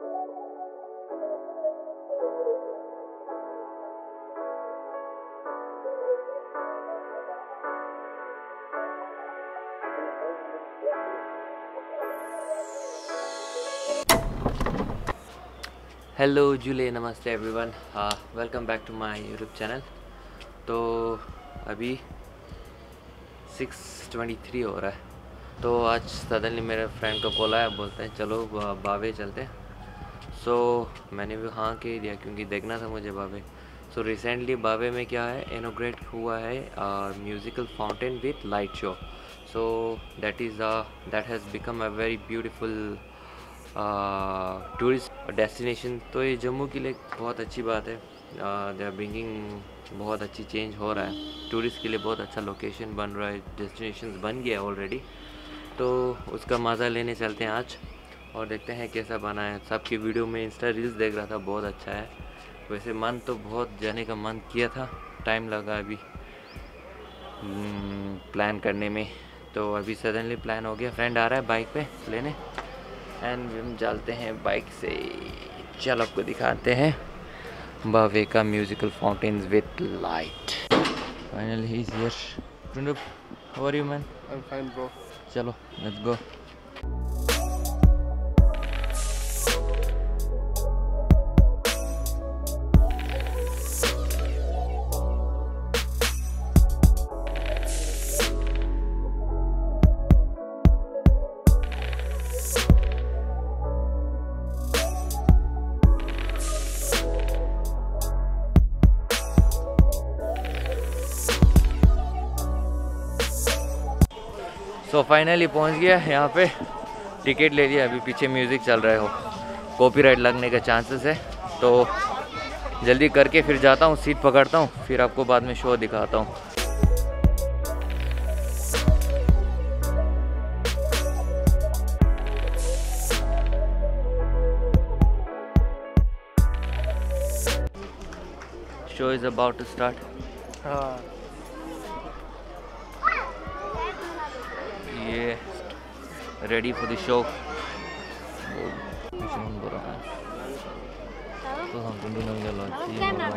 Hello Julley, नमस्ते everyone, welcome back to my YouTube channel. तो अभी 6:23 हो रहा है। तो आज सडनली मेरे फ्रेंड को कॉल आया, बोलते हैं चलो बावे चलते हैं। सो मैंने भी हाँ कह दिया क्योंकि देखना था मुझे बावे। सो रिसेंटली बावे में क्या है, इनॉग्रेट हुआ है musical fountain with light show. So that has become a very beautiful tourist destination. तो ये जम्मू के लिए बहुत अच्छी बात है। दे आर ब्रिंगिंग बहुत अच्छी चेंज हो रहा है, टूरिस्ट के लिए बहुत अच्छा लोकेशन बन रहा है, डेस्टिनेशन बन गया है ऑलरेडी। तो उसका मज़ा लेने चलते हैं आज और देखते हैं कैसा बना है। सबकी वीडियो में इंस्टा रील्स देख रहा था, बहुत अच्छा है। वैसे मन तो बहुत जाने का मन किया था, टाइम लगा अभी प्लान करने में। तो अभी सडनली प्लान हो गया, फ्रेंड आ रहा है बाइक पे लेने एंड हम चलते हैं बाइक से। चल आपको दिखाते हैं बावे का musical fountains with light. Finally he is here. Pranab, how are you man? I am fine bro. चलो लेट्स गो। तो फाइनली पहुंच गया यहाँ पे, टिकट ले लिया। अभी पीछे म्यूज़िक चल रहा है, हो कॉपीराइट लगने का चांसेस है, तो जल्दी करके फिर जाता हूँ, सीट पकड़ता हूँ, फिर आपको बाद में शो दिखाता हूँ। Show is about to start. हाँ, ये रेडी फॉर द शो। तो हम टुंडू नंगे लॉची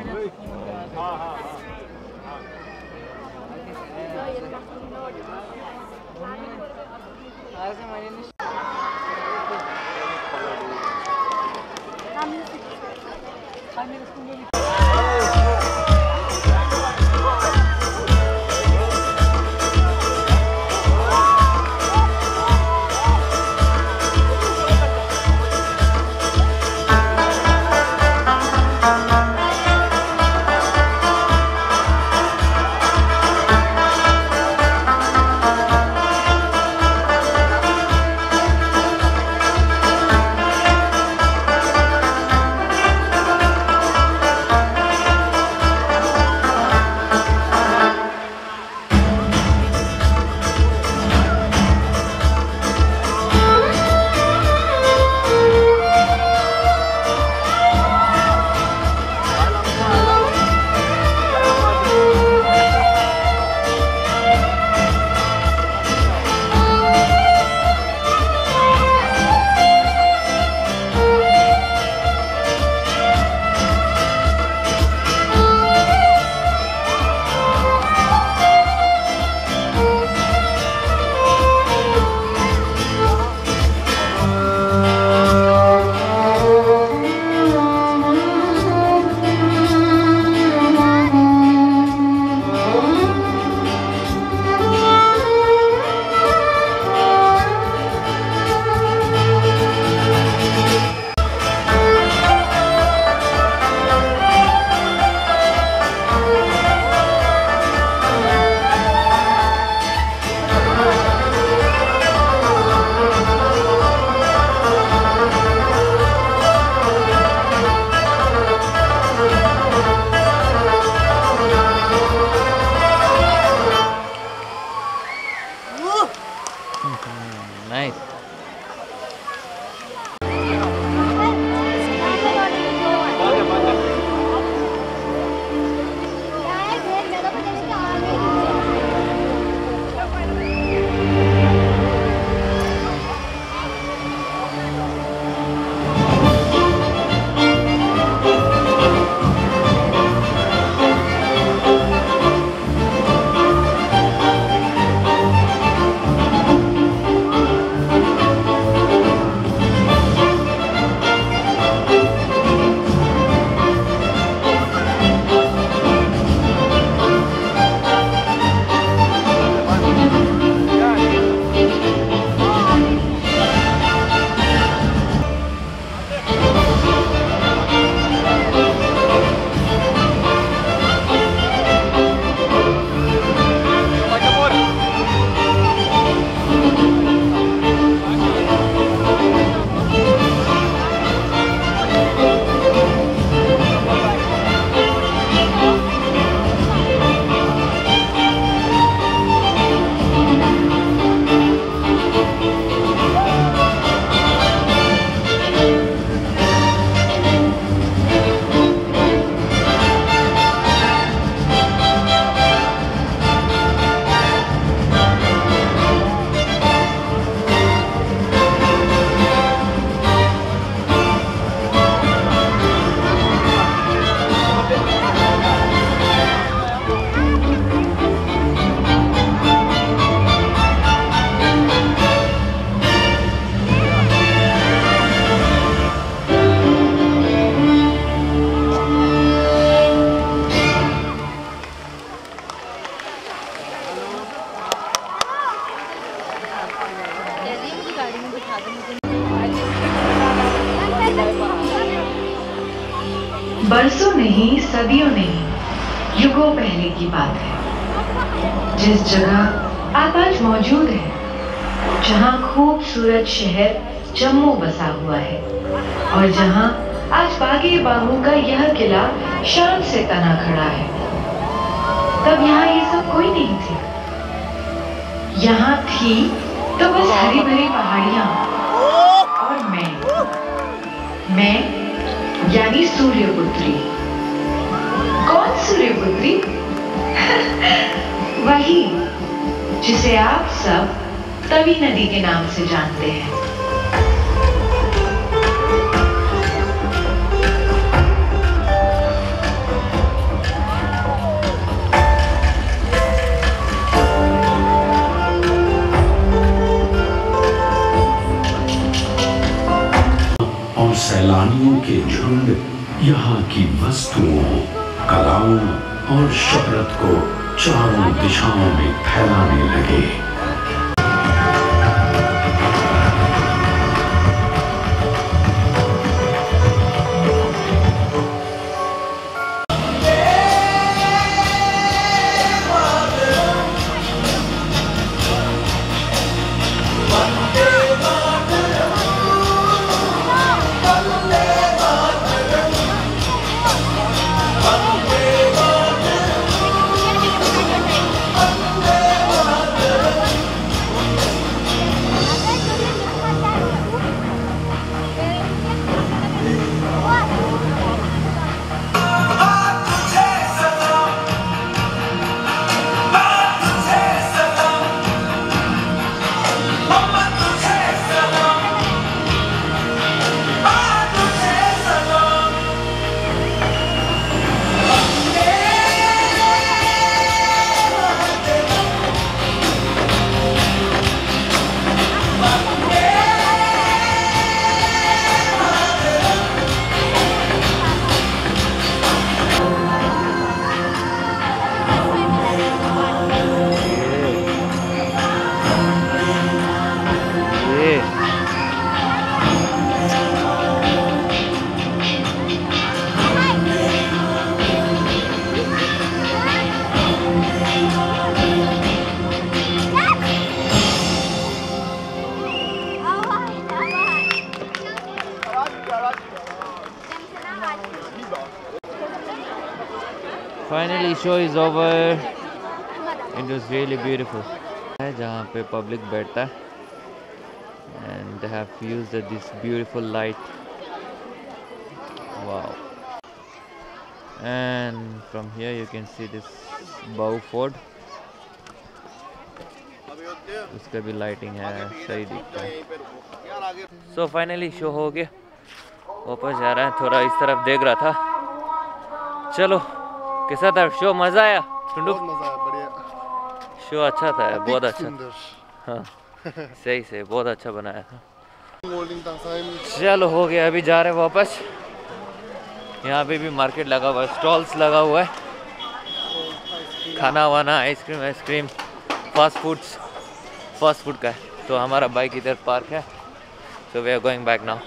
नाइस। बरसों नहीं, सदियों नहीं, युगों पहले की बात है। जिस जगह आप आज मौजूद हैं, जहां खूबसूरत शहर जम्मू बसा हुआ है और जहां आज बागे बाहू का यह किला शान से तना खड़ा है, तब यहाँ ये सब कोई नहीं थे। यहाँ थी तो बस हरी भरी पहाड़ियां और मैं यानी सूर्यपुत्री। कौन सूर्यपुत्री? वही जिसे आप सब तवी नदी के नाम से जानते हैं। और सैलानियों के झुंड यहाँ की वस्तुओं, कलाओं और शोहरत को चारों दिशाओं में फैलाने लगे। Finally show is over. It was really beautiful. है जहाँ पे पब्लिक बैठता है and they have used this beautiful light. Wow. And from here you can see this Bow Fort. उसका भी लाइटिंग है, सही दिखता है। So finally शो हो गया, वापस जा रहा है। थोड़ा इस तरफ देख रहा था। चलो, कैसा था शो? मजा आया? बहुत मजा आया, बढ़िया शो अच्छा था, बहुत अच्छा सुंदर। हाँ सही से बहुत अच्छा बनाया था। Golden time. चलो हो गया, अभी जा रहे हैं वापस। यहाँ पे भी मार्केट लगा हुआ है, स्टॉल्स लगा हुआ है, खाना वाना, आइसक्रीम आइसक्रीम, फास्ट फूड का है। तो हमारा बाइक इधर पार्क है, so we are going back now.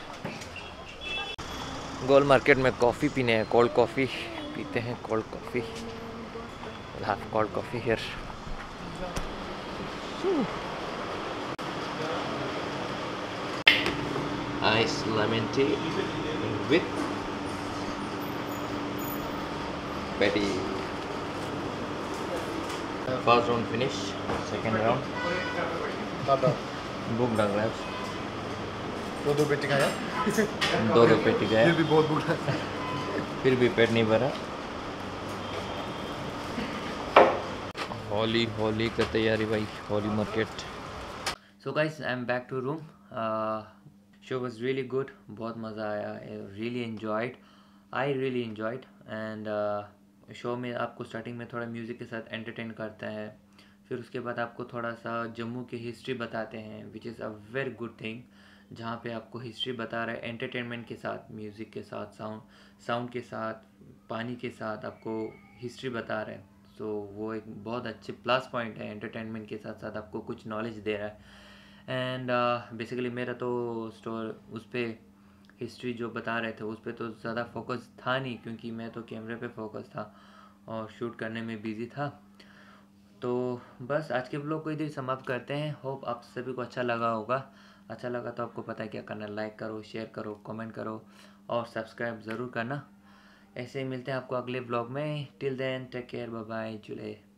Gol market में कॉफ़ी पीने हैं, कोल्ड कॉफ़ी पीते हैं, cold coffee. We'll have cold coffee here. Ice lemon tea with patty. First round finish, second round. भूख लग रहा है। दो पेटी खाया। दो पेटी खाया। फिर भी बहुत भूख है। फिर भी पेट नहीं भरा। होली का तैयारी भाई, Holi market. So guys, I am back to room. Show was really good, बहुत मज़ा आया। I really enjoyed and show में आपको स्टार्टिंग में थोड़ा म्यूज़िक के साथ एंटरटेन करता है, फिर उसके बाद आपको थोड़ा सा जम्मू की हिस्ट्री बताते हैं, which is a very good thing. जहाँ पे आपको हिस्ट्री बता रहा है एंटरटेनमेंट के साथ, म्यूज़िक के साथ, साउंड के साथ, पानी के साथ आपको हिस्ट्री बता रहा है। तो वो एक बहुत अच्छे प्लस पॉइंट है, एंटरटेनमेंट के साथ साथ आपको कुछ नॉलेज दे रहा है। एंड बेसिकली मेरा तो स्टोर उस पर हिस्ट्री जो बता रहे थे उस पर तो ज़्यादा फोकस था नहीं, क्योंकि मैं तो कैमरे पे फोकस था और शूट करने में बिज़ी था। तो बस आज के ब्लॉग को इधर समाप्त करते हैं। होप आप सभी को अच्छा लगा होगा। अच्छा लगा तो आपको पता है क्या करना, लाइक करो, शेयर करो, कमेंट करो और सब्सक्राइब ज़रूर करना। ऐसे ही मिलते हैं आपको अगले ब्लॉग में। Till then take care, bye bye, जुले।